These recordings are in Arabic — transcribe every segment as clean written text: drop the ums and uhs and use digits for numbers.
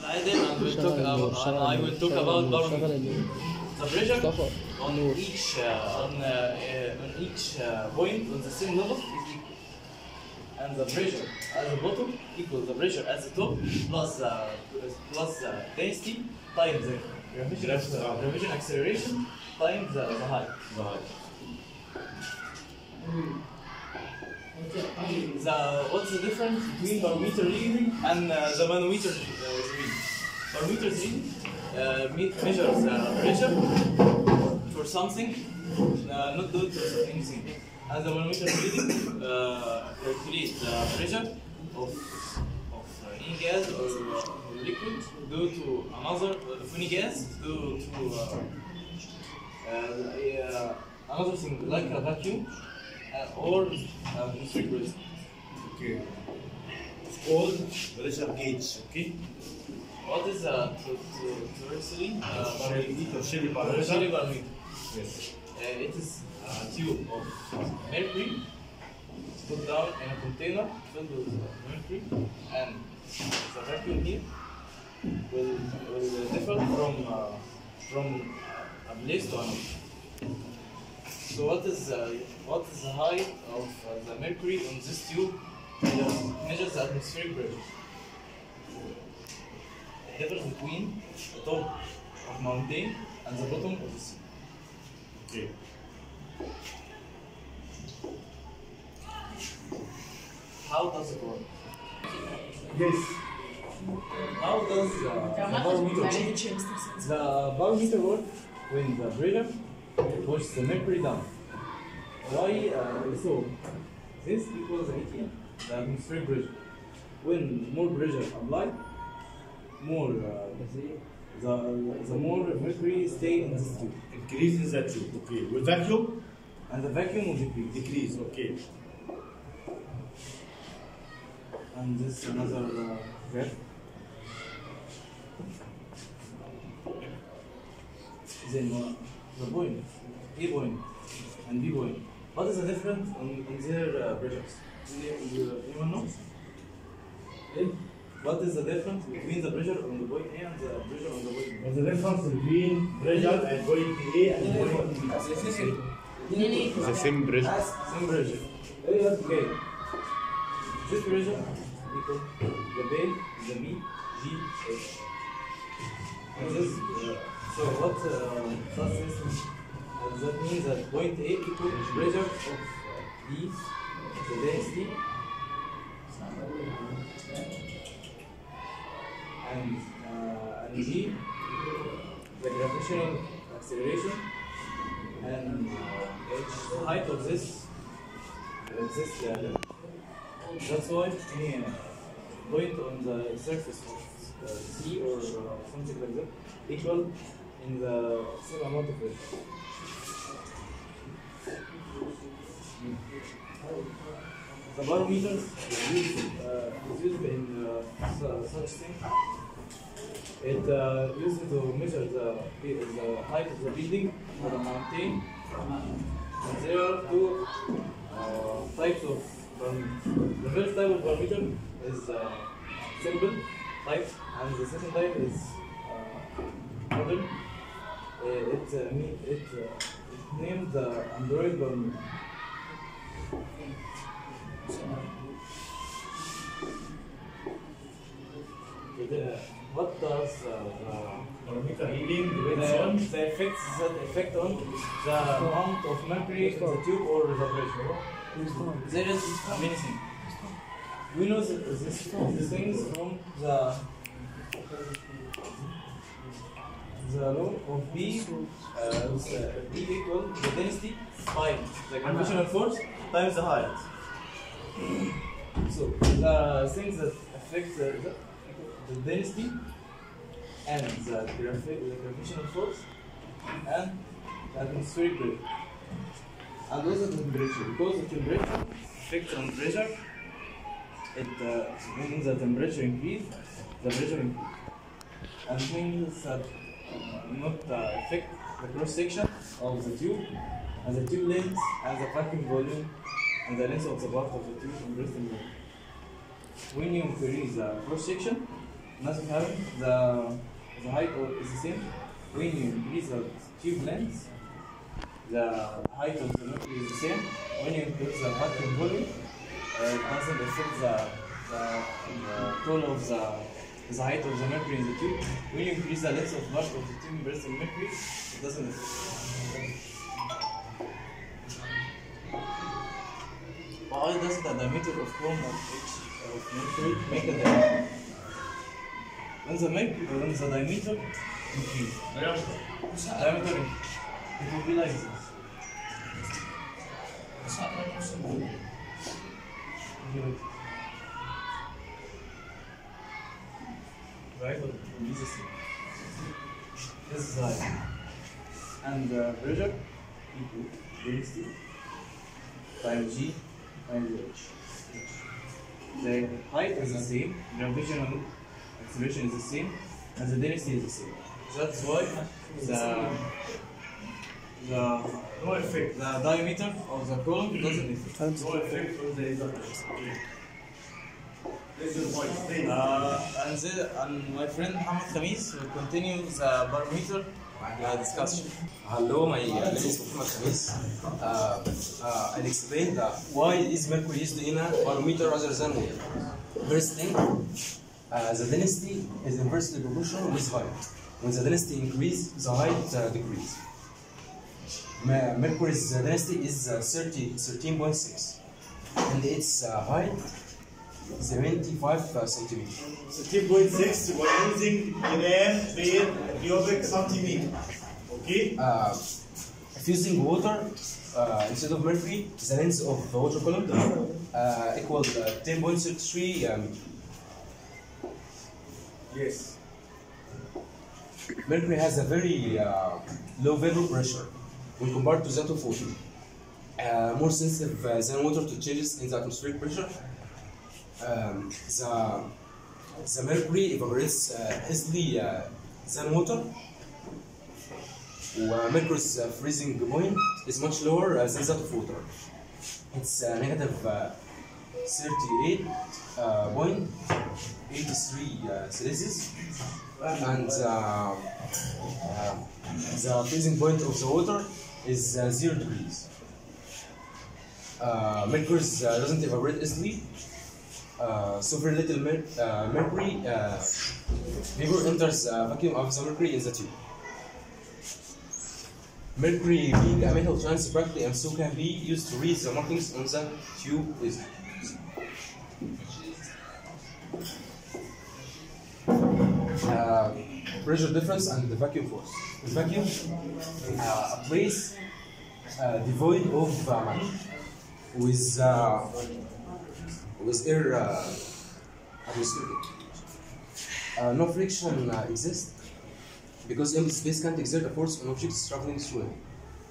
Adel, and I will talk about barometer. The pressure on each point on the same level is equal, and the pressure at the bottom equals the pressure at the top plus the density times the gravitation acceleration times the height. What's the difference between barometer reading and the manometer reading? Barometer reading measures pressure for something, not due to anything. And the manometer reading calculates the pressure of any gas or liquid due to another any gas due to another thing like a vacuum or atmospheric pressure. Okay. It's called pressure gauge. Okay. What is tertiary barometer? barometer? Yes. It is a tube of mercury put down in a container filled with mercury, and the vacuum here will differ from a place to another. So what is the height of the mercury on this tube? Measures the atmospheric pressure. The difference between the top of mountain and the bottom of the sea. Okay. How does it work? Yes. How does the barometer work? The barometer work when the pressure pushes the mercury down. Why so? This equals ATM, the atmospheric pressure. When more pressure applied, more the more mercury stay in this tube. Increase in that tube. Okay. With vacuum? And the vacuum will decrease. Decrease. Okay. And this another graph. Then the point, A point and B point. What is the difference in their pressures? Anyone knows? What is the difference between the pressure on the point A and the pressure on the point B? What's the difference between pressure at point A and point B? The same pressure. Same pressure. Okay. This pressure equal the B, the B, G, H. And this, so what does this mean? That means that point A equals pressure of B, the density, and G, the gravitational acceleration, and H, the height of this level. That's why any point on the surface of sea or something like that equal in the same amount of pressure. The barometer is used in such thing. It used to measure the height of the building or a mountain. And there are two types of barometer. The first type of barometer is simple type, and the second type is modern. It named the Android barometer. What does Barometer reading depends the on effect on the amount of mercury in the tube or the pressure? There is many things. We know these things from the law of B. B equal the density times the gravitational force times the height. So the things that affect the density and the gravitational force and the atmospheric pressure. And also the temperature, because the temperature affects on pressure. When the temperature increase, the pressure increase. And things that not affect the cross section of the tube, and the tube length, and the vacuum volume, and the length of the part of the tube compressed in the. When you increase the cross section, nothing happens. The height is the same. When you increase the tube length, the height of the mercury is the same. When you increase the vacuum volume, it doesn't affect the tone of the height of the mercury in the tube. When you increase the length of part of the tube versus the mercury, it doesn't affect. Why does the diameter of chrome of mercury make a difference? When the diameter increase, diameter it will be like this. Right, but this is height, and pressure equal density times G times H. The height is the same, gravitational acceleration is the same, and the density is the same. That's why the diameter of the column doesn't affect. No effect on the inductance. That's your point. And my friend Mohammed Khamis will continue the barometer discussion. Hello, my name is Mohammed Khamis. I'll explain why is mercury used in a barometer rather than water. First thing, the density is inversely proportional with height. When the density increases, the height decreases. Mercury's density is 13.6 and its height 75 centimeters. 13.6 we're using gram per cubic centimeter. Okay? If using water instead of mercury, the length of the water column equals 10.63 meters. Yes. Mercury has a very low vapor pressure when compared to that of water. More sensitive than water to changes in the atmospheric pressure. The mercury evaporates easily than water. Mercury's freezing point is much lower than that of water. It's negative 38.83 Celsius, and the freezing point of the water is 0 degrees. Mercury doesn't evaporate easily. So very little mercury vapor enters the vacuum of the mercury in the tube. Mercury being a metal shines brightly and so can be used to read the markings on the tube easily. Pressure difference and the vacuum force. The vacuum, a place devoid of matter with air atmosphere. No friction exists because empty space can't exert a force on objects traveling through it.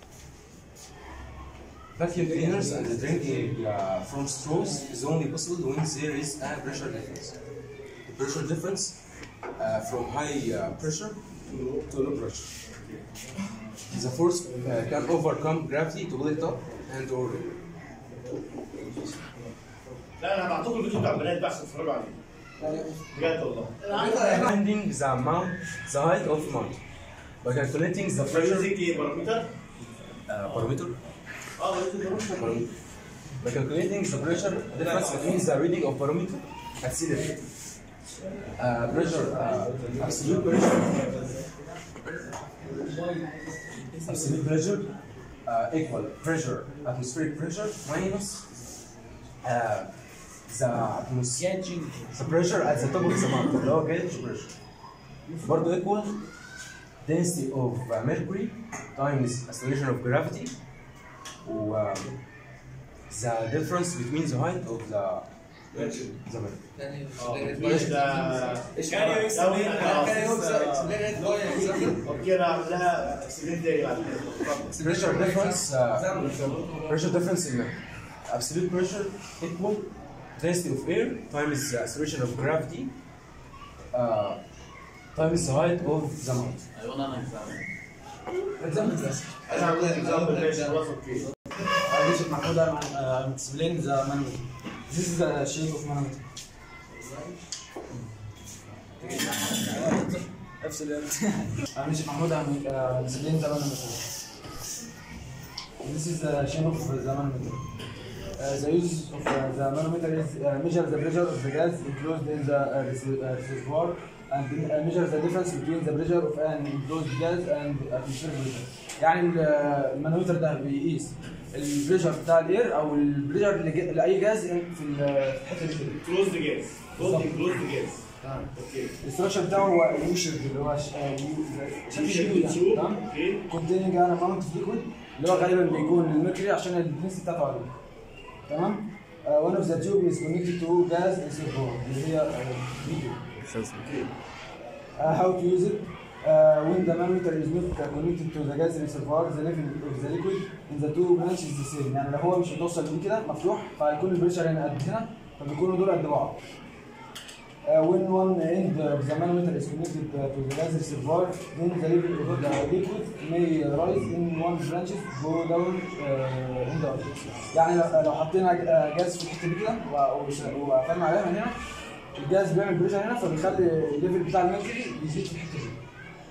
Vacuum cleaners and drinking from straws is only possible when there is a pressure difference. The pressure difference from high pressure to low pressure. The force can overcome gravity to pull it up and or لا انا بعطيكم الفيديو بتاع البنات بس اتفرجوا عليه. بجد والله. finding the height of mount by calculating the pressure. ايه بارومتر؟ Barometer. بارومتر. By calculating the pressure difference between the reading of barometer at sea level. Pressure, absolute pressure equal pressure, atmospheric pressure minus the pressure at the top of the mountain, اللي هو gauge pressure. برضه equal density of mercury times acceleration of gravity the difference between the height of the mercury. كان اوكي انا اعمل لها اكسبلين تاني بعد كده. Pressure difference in absolute pressure equal density of air times the acceleration of gravity times the height of the mountain. انا عامل لها اكزامبل ماشي خلاص اوكي. Mahmoud, I'm explaining the manometer. This is the shape of manometer. افصل يا انا مش محمود عن ديسبلين زمان المتر. This is the shape of the manometer. The use of the manometer is measure the pressure of the gas enclosed in the reservoir and measure the difference between the pressure of an enclosed gas and atmospheric pressure. يعني المانومتر ده بيقيس البريشر بتاع الاير او البريشر لاي جاز في الحته دي كده. كلوزد جاز. كلوزد جاز. تمام. اوكي. الاستراكشر بتاعه هو يوشر اللي هو شكل يو تمام. containing an amount of liquid اللي هو غالبا بيكون الميركوري عشان الدنسيتي بتاعته عاليه. تمام. one of the tube is connected to gas reservoir اللي هي فيديو. how to use it when the manometer is not connected to the gas reservoir the level of the liquid in the two branches is the same. يعني لو هو مش متوصل بيه كده مفتوح فهيكون البريشر هنا قد هنا فبيكونوا دول قد بعض. When one end of the manometer is connected to the gas reservoir, then the level of the liquid may rise in one branch, go down in the other. يعني لو حطينا جاز في الحته دي كده وقفلنا عليها من هنا الجاز بيعمل بريشر هنا فبيخلي الليفل بتاع الميركوري يزيد في الحته دي.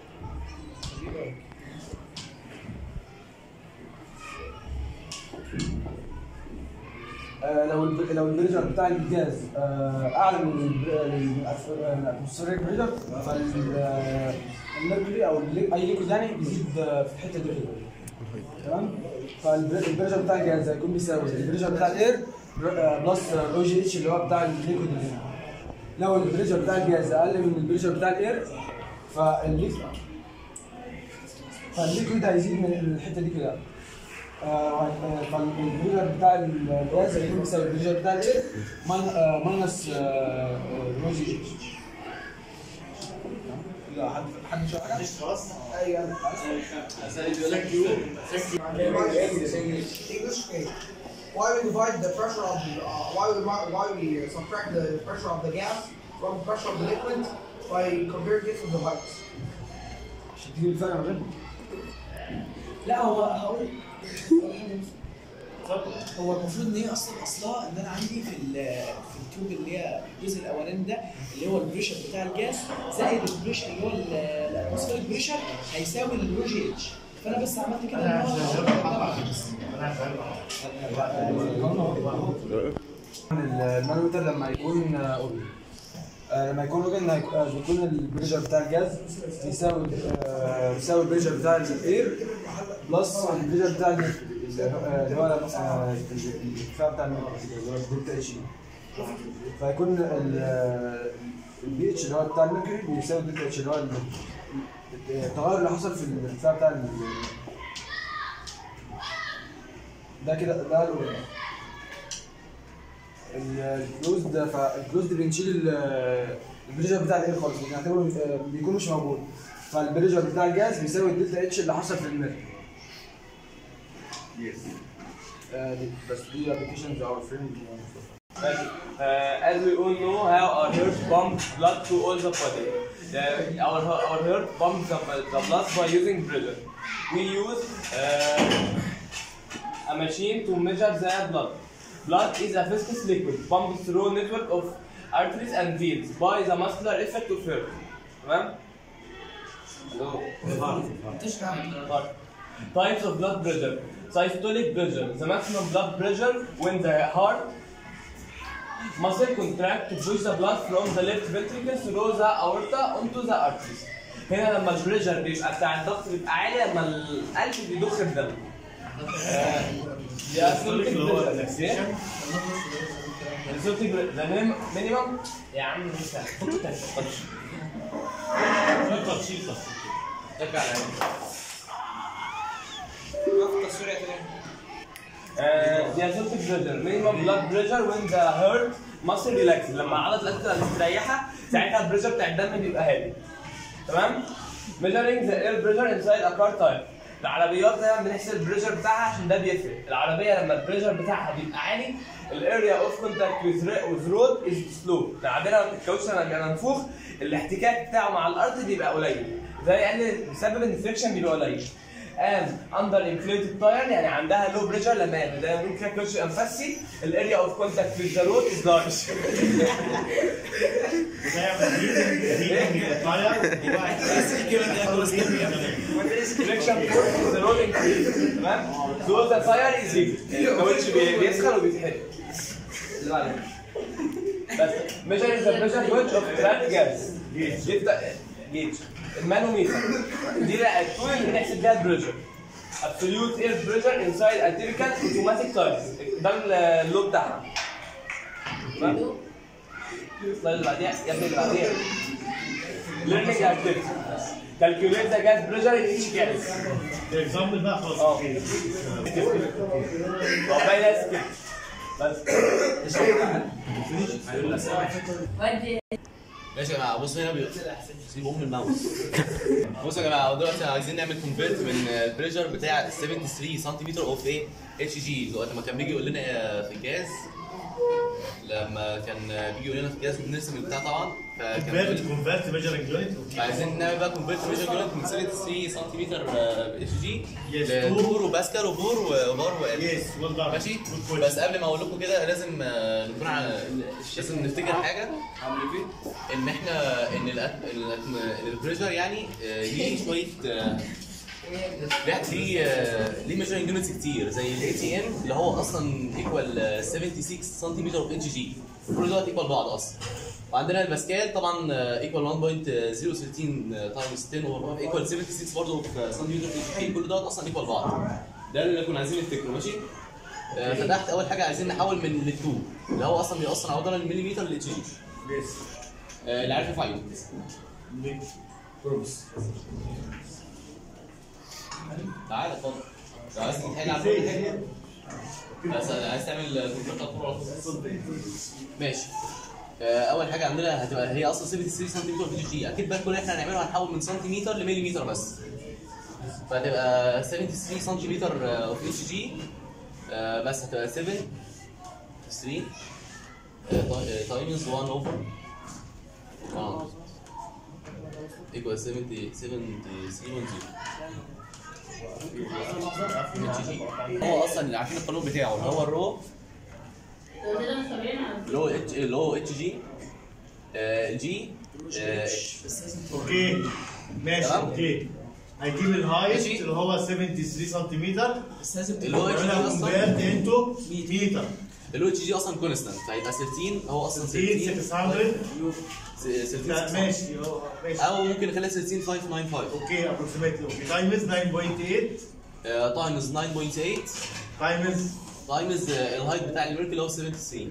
لو البريشر بتاع الجاز اعلى من الاتموسفيريك بريشر فالميركوري او اي ليكويد يعني بيزيد في الحته دي كده. تمام. فالبريشر بتاع الجاز هيكون بيساوي البريشر بتاع الاير بلس او جي اتش اللي هو بتاع الليكويد اللي هنا. لو البريشر بتاع الجاز اقل من البريشر بتاع الاير فالليكويد هيزيد من الحته دي كده. فالبريشر بتاع الجاز هيكون بيساوي البريشر بتاع الاير ماينس رو جي اتش. لا حد شو حاجه؟ خلاص. ايوه Why we divide the pressure of why we subtract the pressure of the gas from the pressure of the liquid by comparing it to the pipes? عشان تجيب الفرق ما بينهم. لا هو هقول هو المفروض ان هي اصلها ان انا عندي في التيوب اللي هي الجزء الاولاني ده اللي هو البريشر بتاع الجاز زائد البريشر اللي هو الاتموسفيريك بريشر هيساوي الرو جي اتش. فانا بس عملت كده المانومتر لما يكون اوبن بيكون البريشر بتاع الجاز يساوي البريشر بتاع الاير بلس البريشر بتاع اللي هو الارتفاع بتاع دلتا اتش. فيكون البي اتش اللي هو بتاع الميركوري بيساوي دلتا اتش اللي هو التغير اللي حصل في الارتفاع بتاع ده كده. ده الاولى. الكلوزد بنشيل البريشر بتاع الاير خالص بنعتبره بيكون مش موجود. فالبريشر بتاع الجاز بيساوي الدلتا اتش اللي حصل في الميركوري. بس دي ابلكيشنز اور فريند. As we all know how our heart pumps blood to all the body. Our heart pumps the blood by using pressure. We use a machine to measure the blood. Blood is a viscous liquid pumped through a network of arteries and veins by the muscular effect of heart. تمام؟ Types of blood pressure. Systolic pressure, the maximum blood pressure when the heart muscle contract to push the blood from the left ventricle through the aorta onto the arteries. هنا لما البريشر بيبقى بتاع الضغط بيبقى عالي لما القلب بيضخ الدم. دي اسولتيك بريشر. اسولتيك بريشر ده مينيمم يا عم مش هتحط تاتش. تك على the aseptic pressure, minimum blood pressure when the heart muscle relaxed. لما عضلة القلب تبقى مستريحة ساعتها البريشر بتاع الدم بيبقى هادي. تمام؟ measuring the air pressure inside a car tire. العربيات دايما بنحسب البريشر بتاعها عشان ده بيفرق. العربية لما البريشر بتاعها بيبقى عالي الاريا اوف كونتاكت with road is slow. العربية الكاوتش لما بيبقى منفوخ الاحتكاك بتاعه مع الأرض بيبقى قليل. ده يعني بسبب ان الفريكشن بيبقى قليل. and under inflated tire يعني عندها low pressure لما ده بنقول كده كلوش انفاسي الاريا اوف كونتاكت with the road is large. friction force in the road increase تمام؟ so the tire is heated الكاوتش بيسخن وبيتحرق. اللي بعده بس measuring the pressure gauge of trapped gas يبدأ جيج المانوميتر دي بقى التول اللي بنحسب بيها البريشر. absolute air pressure inside a typical automatic tire ده اللو بتاعها. تمام؟ السلايد اللي بعديها يا ابني اللي بعديها learning activity calculate the gas pressure in each gas. اكزامبل بقى خلاص. باين كده بس. ماشي يا جماعه بصوا هنا سيب ام الماوس. بصوا يا جماعه دلوقتي عايزين نعمل كونفيرت من البريشر بتاع 73 سنتيمتر اوف ايه اتش جي وقت ما كان بيجي يقول لنا في الجاز لما كان بيجي يقول لنا في الجاز بنرسم البتاع طبعا فكان كونفيرت ميجرنج يونت. عايزين نعمل بقى كونفيرت ميجر يونت من 73 سنتيمتر اتش جي لتور وباسكال وبور وبار وال ماشي. بس قبل ما اقول لكم كده لازم نكون لازم نفتكر حاجه ان احنا ان البريشر يعني ليه شويه ليه ميجرنج يونتس كتير زي الاي تي ام اللي هو اصلا ايكوال 76 سنتيمتر اوف اتش جي كل دول ايكوال بعض اصلا. وعندنا الباسكال طبعا ايكوال 1.013 تايمز 10 ايكوال 76 برضه في سنتيمتر اتش جي كل دول اصلا ايكوال بعض. ده اللي كنا عايزين نفتكره ماشي. فتحت اول حاجه عايزين نحول من للتو اللي هو اصلا بيأثر على وضع المليمتر للاتش جي. اللي عارف يرفع ايده. تعالى اتفضل. لو عايز تتحايل على كل حاجه بس عايز تعمل كونفرت ماشي. اول حاجه عندنا هتبقى هي اصلا 73 سنتيمتر في اتش جي. اكيد بقى كل اللي احنا هنعمله هنحول من سنتيمتر لمليمتر بس. فهتبقى 73 سنتيمتر اوف اتش جي بس هتبقى 7 3 تايمز 1 اوفر 1 ايكوال 73 هو اصلا اللي عارفين القانون بتاعه اللي هو الرو اللي هو اتش جي الجي اوكي ماشي اوكي. هيجيب الهايت اللي هو 73 سنتيمتر اللي هو اتش جي اصلا انتو متر اللي هو اتش جي اصلا كونستانت فهيبقى 13 هو اصلا 600 ماشي او ممكن نخليها 13595 اوكي ابروكسيمتلي اوكي تايمز 9.8 تايمز 9.8 تايمز الهايت بتاع الميرك اللي هو 73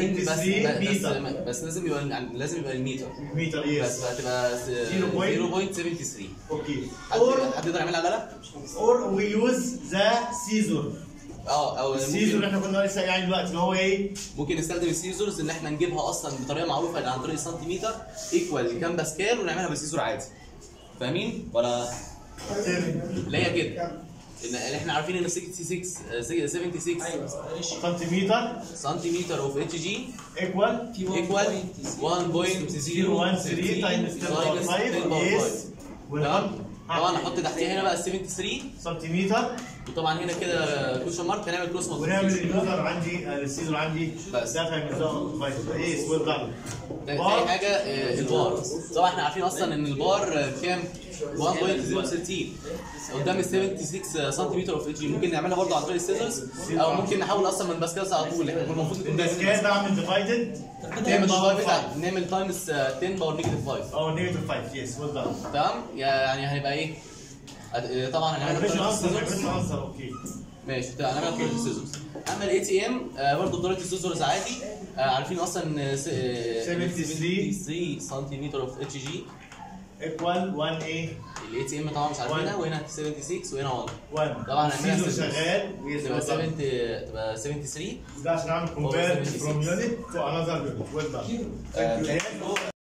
بس لازم يبقى المتر يس بس هتبقى 0.73 اوكي حد يقدر يعملها على اور وي يوز ذا سيزور. او السيزور اللي احنا كنا لسه قايلين دلوقتي اللي هو ايه؟ ممكن نستخدم السيزورز ان احنا نجيبها اصلا بطريقه معروفه عن طريق السنتيمتر ايكوال كام باسكال ونعملها بالسيزور عادي. فاهمين ولا؟ اللي هي كده ان احنا عارفين ان 76 سنتيمتر اوف اتش جي ايكوال 1.013 تايمز 10.5 طبعا هنحط تحتيها هنا بقى 73 سنتيمتر وطبعا هنا كده كوشن مارك هنعمل كروس ونعمل اليوزر عندي السيزون عندي بس ده هيبقى ايه سويل دبل. تاني حاجه البار طبعا احنا عارفين اصلا ان البار كام 1.013 قدام ال 76 سنتيمتر اوف اتش جي. ممكن نعملها برضه عن طريق السيزرز او ممكن نحول اصلا من باسكال على طول. احنا المفروض نكون باسكال بعمل ديفايدد نعمل تايمز 10 باور نيجاتيف 5 او نيجاتيف 5 يس ويل دان تمام. يعني هيبقى ايه طبعا هنعملها بطريقه السيزرز اوكي ماشي هنعملها بطريقه السيزرز. اما الاي تي ام برضه بطريقه السيزرز عادي. عارفين اصلا 73 سنتيمتر اوف اتش جي ايكوال 1 ايه الاي تي ام طبعا مش عارفينها وهنا 76 وهنا 1 طبعا هنعملها شغال تبقى 73 ده عشان اعمل كومبير فروم يونت تو انذر يونت ويل دان.